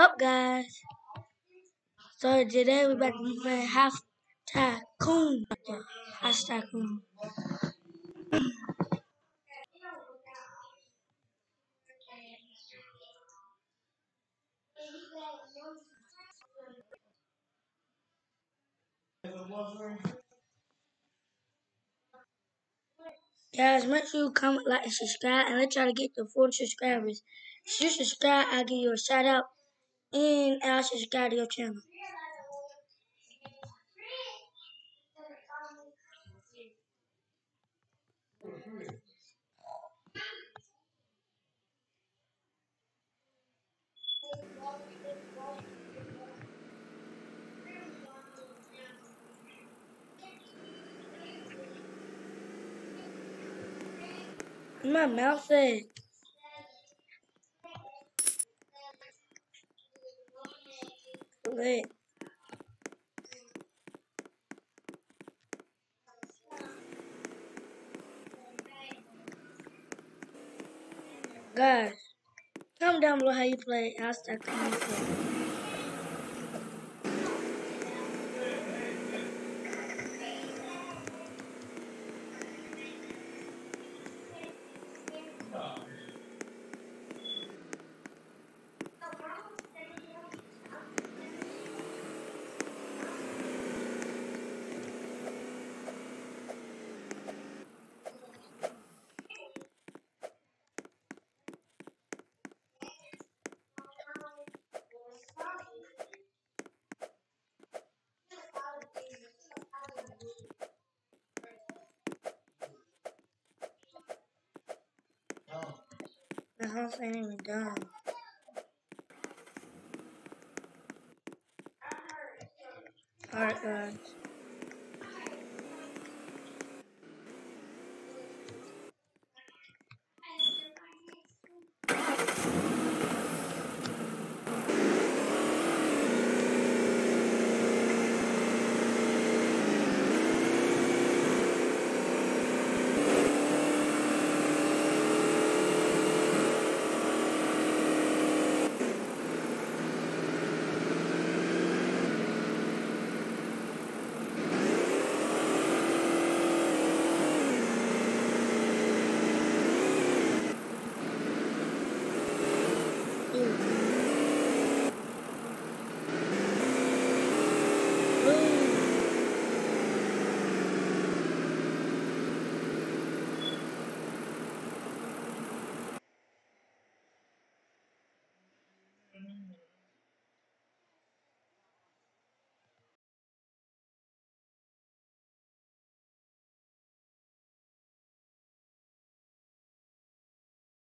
up, guys? So today we're back to play Half Tycoon. Yeah, Half Tycoon. Guys, make sure you comment, like, and subscribe, and let's try to get to 40 subscribers. If you subscribe, I'll give you a shout out, and I'll subscribe to your channel. My mouth said, lit. Guys, comment down below how you play Half Tycoon. The house ain't even done. Alright, guys.